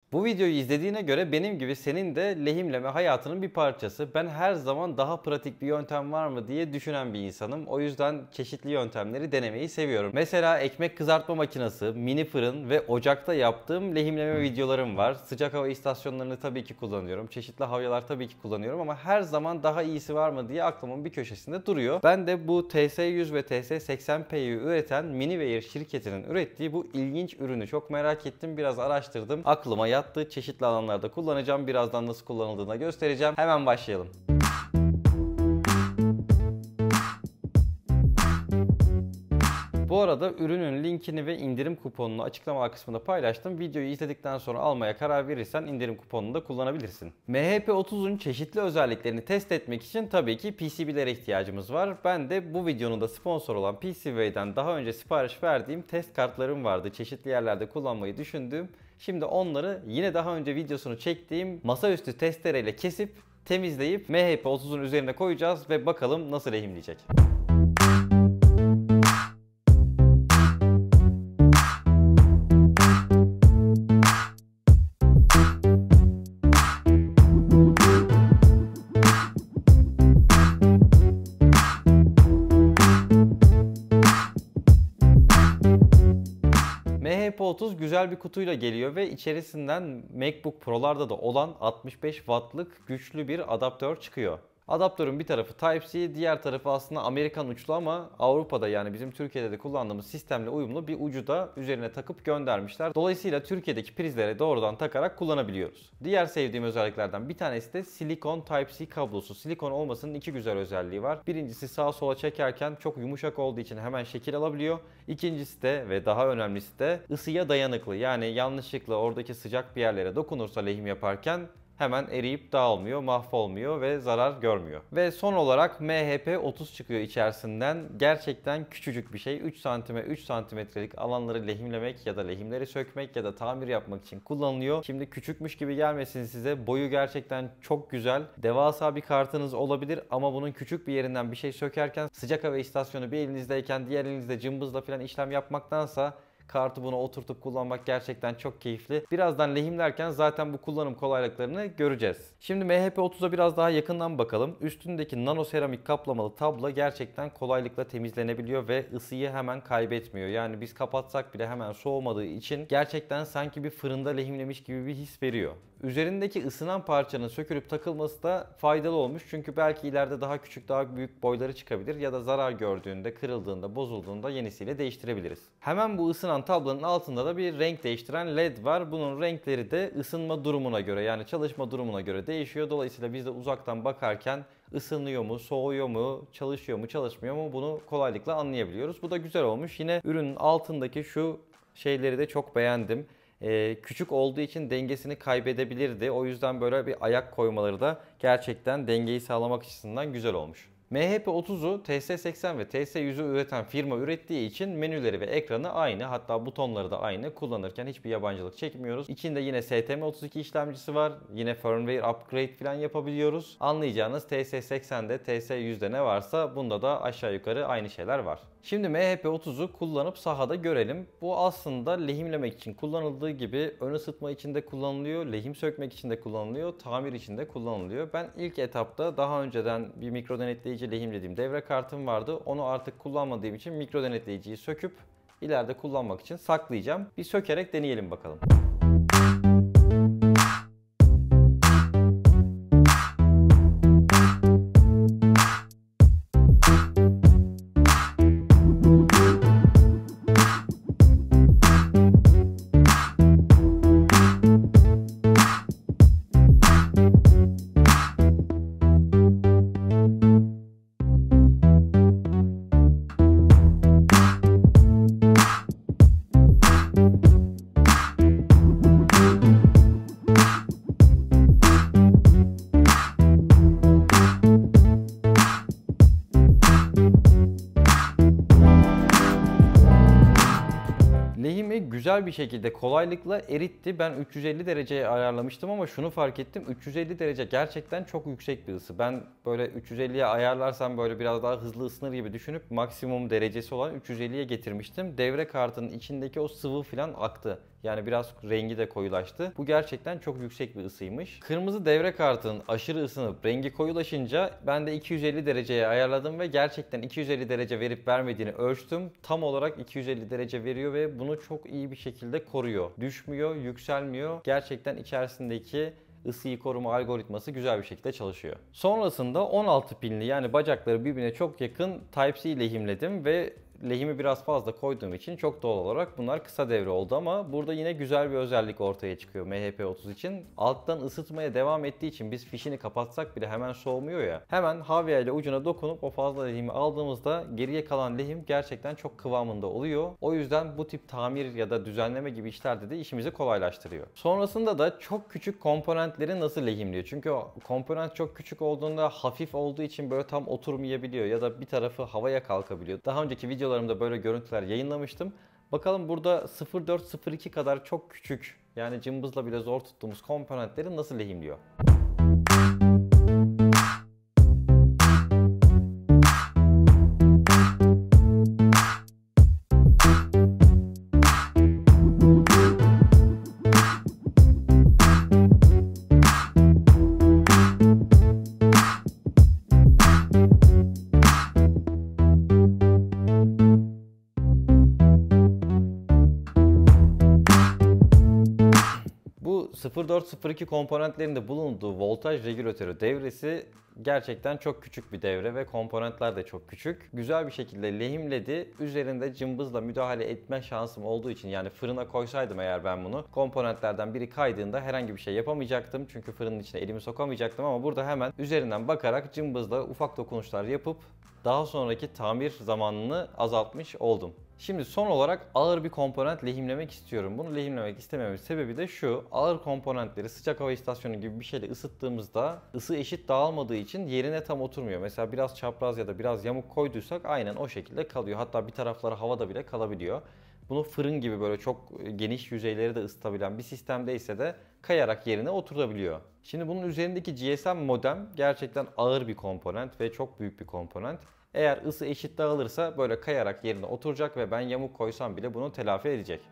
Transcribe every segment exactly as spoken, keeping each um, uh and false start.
Bu videoyu izlediğine göre benim gibi senin de lehimleme hayatının bir parçası. Ben her zaman daha pratik bir yöntem var mı diye düşünen bir insanım. O yüzden çeşitli yöntemleri denemeyi seviyorum. Mesela ekmek kızartma makinesi, mini fırın ve ocakta yaptığım lehimleme videolarım var. Sıcak hava istasyonlarını tabii ki kullanıyorum. Çeşitli havyalar tabii ki kullanıyorum ama her zaman daha iyisi var mı diye aklımın bir köşesinde duruyor. Ben de bu T S yüz ve T S seksen P'yi üreten Miniware şirketinin ürettiği bu ilginç ürünü çok merak ettim. Biraz araştırdım. Aklıma yattı. Çeşitli alanlarda kullanacağım. Birazdan nasıl kullanıldığını göstereceğim. Hemen başlayalım. Bu arada ürünün linkini ve indirim kuponunu açıklama kısmında paylaştım. Videoyu izledikten sonra almaya karar verirsen indirim kuponunu da kullanabilirsin. M H P otuzun çeşitli özelliklerini test etmek için tabii ki P C B'lere ihtiyacımız var. Ben de bu videonun da sponsor olan P C B'den daha önce sipariş verdiğim test kartlarım vardı. Çeşitli yerlerde kullanmayı düşündüğüm. Şimdi onları yine daha önce videosunu çektiğim masaüstü testereyle kesip temizleyip M H P otuzun üzerine koyacağız ve bakalım nasıl lehimleyecek. M H P otuz güzel bir kutuyla geliyor ve içerisinden MacBook Pro'larda da olan altmış beş wattlık güçlü bir adaptör çıkıyor. Adaptörün bir tarafı Type-C, diğer tarafı aslında Amerikan uçlu ama Avrupa'da yani bizim Türkiye'de de kullandığımız sistemle uyumlu bir ucu da üzerine takıp göndermişler. Dolayısıyla Türkiye'deki prizlere doğrudan takarak kullanabiliyoruz. Diğer sevdiğim özelliklerden bir tanesi de silikon Type-C kablosu. Silikon olmasının iki güzel özelliği var. Birincisi sağa sola çekerken çok yumuşak olduğu için hemen şekil alabiliyor. İkincisi de ve daha önemlisi de ısıya dayanıklı. Yani yanlışlıkla oradaki sıcak bir yerlere dokunursa lehim yaparken hemen eriyip dağılmıyor, mahvolmuyor ve zarar görmüyor. Ve son olarak M H P otuz çıkıyor içerisinden. Gerçekten küçücük bir şey. üç santime üç santimetrelik alanları lehimlemek ya da lehimleri sökmek ya da tamir yapmak için kullanılıyor. Şimdi küçükmüş gibi gelmesin size. Boyu gerçekten çok güzel. Devasa bir kartınız olabilir ama bunun küçük bir yerinden bir şey sökerken sıcak hava istasyonu bir elinizdeyken diğer elinizde cımbızla falan işlem yapmaktansa kartı buna oturtup kullanmak gerçekten çok keyifli. Birazdan lehimlerken zaten bu kullanım kolaylıklarını göreceğiz. Şimdi M H P otuza biraz daha yakından bakalım. Üstündeki nano seramik kaplamalı tablo gerçekten kolaylıkla temizlenebiliyor ve ısıyı hemen kaybetmiyor. Yani biz kapatsak bile hemen soğumadığı için gerçekten sanki bir fırında lehimlemiş gibi bir his veriyor. Üzerindeki ısınan parçanın sökülüp takılması da faydalı olmuş. Çünkü belki ileride daha küçük, daha büyük boyları çıkabilir ya da zarar gördüğünde, kırıldığında, bozulduğunda yenisiyle değiştirebiliriz. Hemen bu ısınan tablonun altında da bir renk değiştiren led var. Bunun renkleri de ısınma durumuna göre yani çalışma durumuna göre değişiyor. Dolayısıyla biz de uzaktan bakarken ısınıyor mu, soğuyor mu, çalışıyor mu, çalışmıyor mu bunu kolaylıkla anlayabiliyoruz. Bu da güzel olmuş. Yine ürünün altındaki şu şeyleri de çok beğendim. Ee, küçük olduğu için dengesini kaybedebilirdi. O yüzden böyle bir ayak koymaları da gerçekten dengeyi sağlamak açısından güzel olmuş. M H P otuzu T S seksen ve T S yüzü üreten firma ürettiği için menüleri ve ekranı aynı. Hatta butonları da aynı. Kullanırken hiçbir yabancılık çekmiyoruz. İçinde yine S T M otuz iki işlemcisi var. Yine firmware upgrade falan yapabiliyoruz. Anlayacağınız T S seksende, T S yüzde ne varsa bunda da aşağı yukarı aynı şeyler var. Şimdi M H P otuzu kullanıp sahada görelim. Bu aslında lehimlemek için kullanıldığı gibi ön ısıtma için de kullanılıyor, lehim sökmek için de kullanılıyor, tamir için de kullanılıyor. Ben ilk etapta daha önceden bir mikro denetleyici lehimlediğim devre kartım vardı. Onu artık kullanmadığım için mikro denetleyiciyi söküp ileride kullanmak için saklayacağım. Bir sökerek deneyelim bakalım. Lehimi güzel bir şekilde kolaylıkla eritti. Ben üç yüz elli dereceye ayarlamıştım ama şunu fark ettim. üç yüz elli derece gerçekten çok yüksek bir ısı. Ben böyle üç yüz elliye ayarlarsam böyle biraz daha hızlı ısınır gibi düşünüp maksimum derecesi olan üç yüz elliye getirmiştim. Devre kartının içindeki o sıvı falan aktı. Yani biraz rengi de koyulaştı. Bu gerçekten çok yüksek bir ısıymış. Kırmızı devre kartının aşırı ısınıp rengi koyulaşınca ben de iki yüz elli dereceye ayarladım ve gerçekten iki yüz elli derece verip vermediğini ölçtüm. Tam olarak iki yüz elli derece veriyor ve bunu çok iyi bir şekilde koruyor. Düşmüyor, yükselmiyor. Gerçekten içerisindeki ısıyı koruma algoritması güzel bir şekilde çalışıyor. Sonrasında on altı pinli, yani bacakları birbirine çok yakın Type-C lehimledim ve lehimi biraz fazla koyduğum için çok doğal olarak bunlar kısa devre oldu, ama burada yine güzel bir özellik ortaya çıkıyor M H P otuz için. Alttan ısıtmaya devam ettiği için biz fişini kapatsak bile hemen soğumuyor ya. Hemen havya ile ucuna dokunup o fazla lehimi aldığımızda geriye kalan lehim gerçekten çok kıvamında oluyor. O yüzden bu tip tamir ya da düzenleme gibi işlerde de işimizi kolaylaştırıyor. Sonrasında da çok küçük komponentleri nasıl lehimliyor? Çünkü o komponent çok küçük olduğunda, hafif olduğu için böyle tam oturmayabiliyor ya da bir tarafı havaya kalkabiliyor. Daha önceki videolarımda böyle görüntüler yayınlamıştım. Bakalım burada sıfır dört sıfır iki kadar çok küçük, yani cımbızla bile zor tuttuğumuz komponentleri nasıl lehimliyor? sıfır dört sıfır iki komponentlerinde bulunduğu voltaj regülatörü devresi gerçekten çok küçük bir devre ve komponentler de çok küçük. Güzel bir şekilde lehimledi. Üzerinde cımbızla müdahale etme şansım olduğu için, yani fırına koysaydım eğer ben bunu, komponentlerden biri kaydığında herhangi bir şey yapamayacaktım. Çünkü fırının içine elimi sokamayacaktım, ama burada hemen üzerinden bakarak cımbızla ufak dokunuşlar yapıp daha sonraki tamir zamanını azaltmış oldum. Şimdi son olarak ağır bir komponent lehimlemek istiyorum. Bunu lehimlemek istememin sebebi de şu: ağır komponentleri sıcak hava istasyonu gibi bir şeyle ısıttığımızda ısı eşit dağılmadığı için yerine tam oturmuyor. Mesela biraz çapraz ya da biraz yamuk koyduysak aynen o şekilde kalıyor. Hatta bir tarafları havada bile kalabiliyor. Bunu fırın gibi böyle çok geniş yüzeyleri de ısıtabilen bir sistemde ise de kayarak yerine oturabiliyor. Şimdi bunun üzerindeki G S M modem gerçekten ağır bir komponent ve çok büyük bir komponent. Eğer ısı eşit dağılırsa böyle kayarak yerine oturacak ve ben yamuk koysam bile bunu telafi edecek.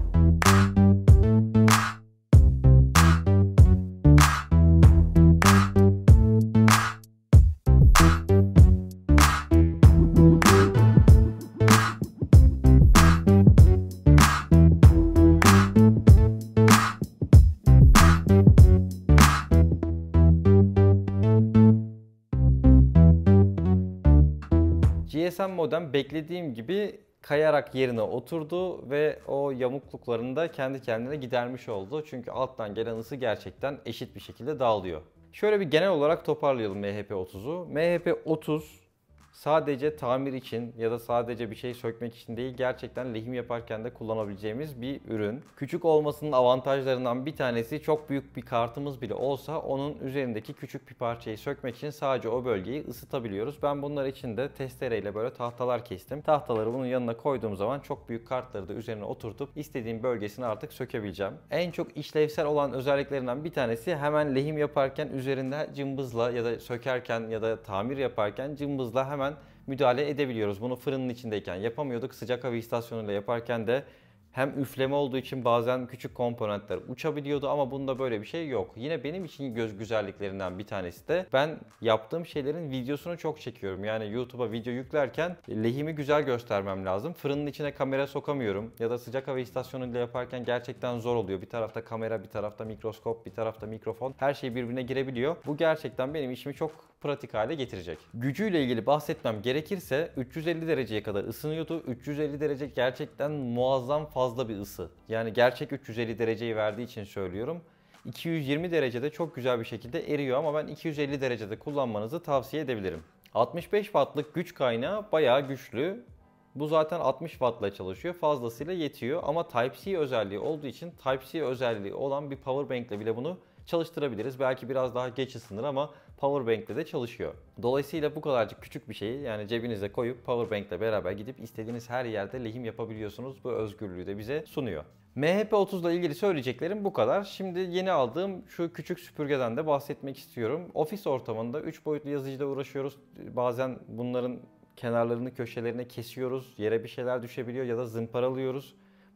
G S M modem beklediğim gibi kayarak yerine oturdu ve o yamukluklarını da kendi kendine gidermiş oldu. Çünkü alttan gelen ısı gerçekten eşit bir şekilde dağılıyor. Şöyle bir genel olarak toparlayalım M H P otuzu. M H P otuz sadece tamir için ya da sadece bir şey sökmek için değil, gerçekten lehim yaparken de kullanabileceğimiz bir ürün. Küçük olmasının avantajlarından bir tanesi, çok büyük bir kartımız bile olsa onun üzerindeki küçük bir parçayı sökmek için sadece o bölgeyi ısıtabiliyoruz. Ben bunlar için de testereyle böyle tahtalar kestim. Tahtaları bunun yanına koyduğum zaman çok büyük kartları da üzerine oturtup istediğim bölgesini artık sökebileceğim. En çok işlevsel olan özelliklerinden bir tanesi, hemen lehim yaparken üzerinde cımbızla ya da sökerken ya da tamir yaparken cımbızla hemen müdahale edebiliyoruz. Bunu fırının içindeyken yapamıyorduk. Sıcak hava istasyonuyla yaparken de hem üfleme olduğu için bazen küçük komponentler uçabiliyordu, ama bunda böyle bir şey yok. Yine benim için göz güzelliklerinden bir tanesi de, ben yaptığım şeylerin videosunu çok çekiyorum. Yani YouTube'a video yüklerken lehimi güzel göstermem lazım. Fırının içine kamera sokamıyorum ya da sıcak hava istasyonuyla yaparken gerçekten zor oluyor. Bir tarafta kamera, bir tarafta mikroskop, bir tarafta mikrofon. Her şey birbirine girebiliyor. Bu gerçekten benim işimi çok pratik hale getirecek. Gücüyle ilgili bahsetmem gerekirse üç yüz elli dereceye kadar ısınıyordu. üç yüz elli derece gerçekten muazzam fazla bir ısı. Yani gerçek üç yüz elli dereceyi verdiği için söylüyorum. iki yüz yirmi derecede çok güzel bir şekilde eriyor, ama ben iki yüz elli derecede kullanmanızı tavsiye edebilirim. altmış beş wattlık güç kaynağı bayağı güçlü. Bu zaten altmış wattla çalışıyor. Fazlasıyla yetiyor, ama Type-C özelliği olduğu için Type-C özelliği olan bir powerbank ile bile bunu çalıştırabiliriz. Belki biraz daha geç ısınır ama powerbank ile de çalışıyor. Dolayısıyla bu kadarcık küçük bir şeyi yani cebinize koyup powerbank ile beraber gidip istediğiniz her yerde lehim yapabiliyorsunuz. Bu özgürlüğü de bize sunuyor. M H P otuz ile ilgili söyleyeceklerim bu kadar. Şimdi yeni aldığım şu küçük süpürgeden de bahsetmek istiyorum. Ofis ortamında üç boyutlu yazıcıyla uğraşıyoruz. Bazen bunların kenarlarını, köşelerini kesiyoruz. Yere bir şeyler düşebiliyor ya da zımparalıyoruz.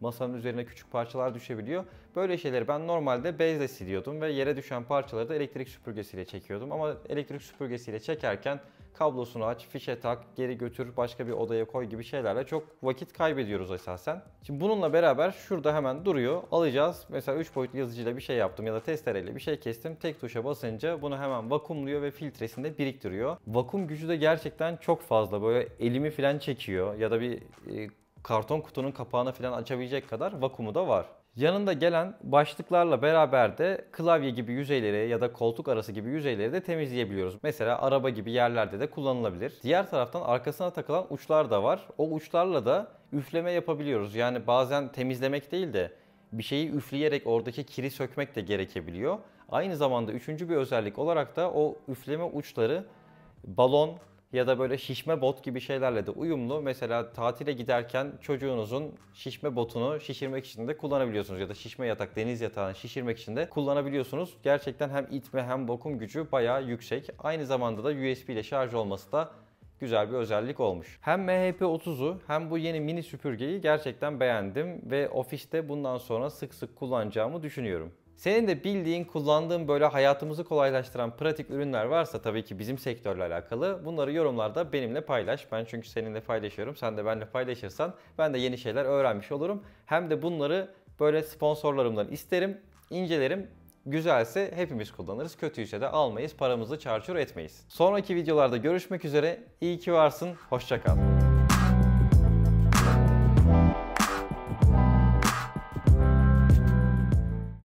Masanın üzerine küçük parçalar düşebiliyor. Böyle şeyleri ben normalde bezle siliyordum ve yere düşen parçaları da elektrik süpürgesiyle çekiyordum. Ama elektrik süpürgesiyle çekerken kablosunu aç, fişe tak, geri götür, başka bir odaya koy gibi şeylerle çok vakit kaybediyoruz esasen. Şimdi bununla beraber şurada hemen duruyor. Alacağız. Mesela üç boyutlu yazıcıyla bir şey yaptım ya da testereyle bir şey kestim. Tek tuşa basınca bunu hemen vakumluyor ve filtresinde biriktiriyor. Vakum gücü de gerçekten çok fazla. Böyle elimi falan çekiyor ya da bir e, karton kutunun kapağını falan açabilecek kadar vakumu da var. Yanında gelen başlıklarla beraber de klavye gibi yüzeyleri ya da koltuk arası gibi yüzeyleri de temizleyebiliyoruz. Mesela araba gibi yerlerde de kullanılabilir. Diğer taraftan arkasına takılan uçlar da var. O uçlarla da üfleme yapabiliyoruz. Yani bazen temizlemek değil de bir şeyi üfleyerek oradaki kiri sökmek de gerekebiliyor. Aynı zamanda üçüncü bir özellik olarak da o üfleme uçları balon ya da böyle şişme bot gibi şeylerle de uyumlu. Mesela tatile giderken çocuğunuzun şişme botunu şişirmek için de kullanabiliyorsunuz. Ya da şişme yatak, deniz yatağını şişirmek için de kullanabiliyorsunuz. Gerçekten hem itme hem vakum gücü bayağı yüksek. Aynı zamanda da U S B ile şarj olması da güzel bir özellik olmuş. Hem M H P otuzu hem bu yeni mini süpürgeyi gerçekten beğendim ve ofiste bundan sonra sık sık kullanacağımı düşünüyorum. Senin de bildiğin, kullandığın böyle hayatımızı kolaylaştıran pratik ürünler varsa tabii ki bizim sektörle alakalı bunları yorumlarda benimle paylaş. Ben çünkü seninle paylaşıyorum. Sen de benimle paylaşırsan ben de yeni şeyler öğrenmiş olurum. Hem de bunları böyle sponsorlarımdan isterim, incelerim. Güzelse hepimiz kullanırız, kötüyse de almayız, paramızı çarçur etmeyiz. Sonraki videolarda görüşmek üzere. İyi ki varsın, hoşça kal.